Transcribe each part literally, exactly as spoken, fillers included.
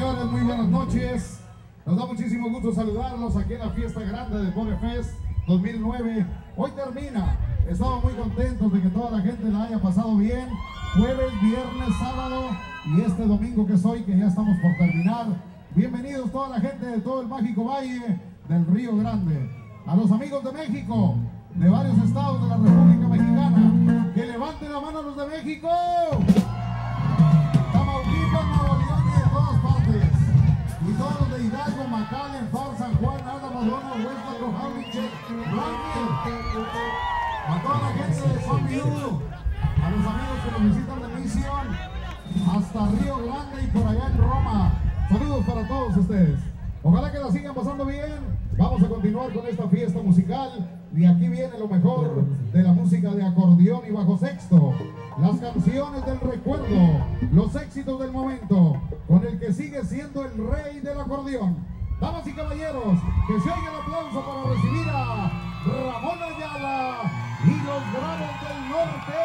señores, muy buenas noches. Nos da muchísimo gusto saludarlos aquí en la fiesta grande del Bone Fest dos mil nueve. Hoy termina. Estamos muy contentos de que toda la gente la haya pasado bien. Jueves, viernes, sábado y este domingo que es hoy, que ya estamos por terminar. Bienvenidos toda la gente de todo el mágico valle del Río Grande. A los amigos de México, de varios estados de la República Mexicana, que levanten la mano a los de México. Tamaulipas, Nuevo León y de todas partes. Y todos los de Hidalgo, McAllen, Far, San Juan, Álamo, Dono, Huesca, Jauliche, Blanque. A toda la gente de San Miguel, a los amigos que nos visitan de Misión, hasta Río Grande y por allá en Roma. Saludos para todos ustedes. Ojalá que la sigan pasando bien. Vamos a continuar con esta fiesta musical. Y aquí viene lo mejor de la música de acordeón y bajo sexto. Las canciones del recuerdo, los éxitos del momento, con el que sigue siendo el rey del acordeón. Damas y caballeros, que se oiga el aplauso para recibir a Ramón Ayala y los Bravos del Norte.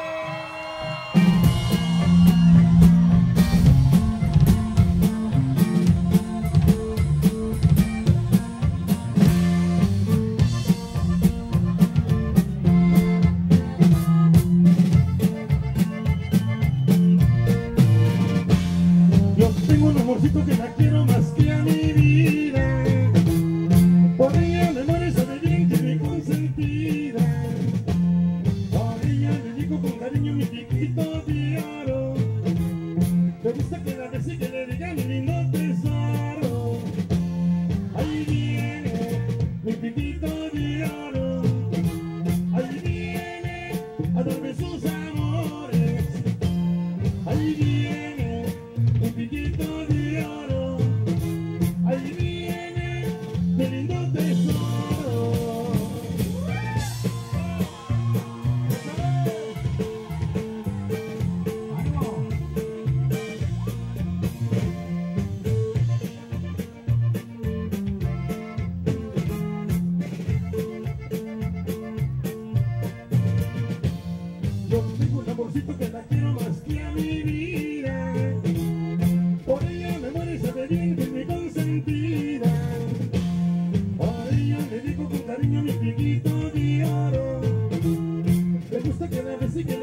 Que la quiero más que a mi vida, por ella me muere, sabe bien que me consentida, por ella le digo con cariño mi piquito de oro, me gusta que la bese y que le diga mi lindo tesoro, ahí viene mi piquito de oro, ahí viene a darme sus amores, ahí viene mi piquito de oro. Ahí viene mi lindo tesoro. Yo tengo un amorcito que la quiero más que a mi vida. Por ella me muere y sabe bien que me consentida. A ella le digo con cariño mi piquito de oro. Me gusta que la bese y que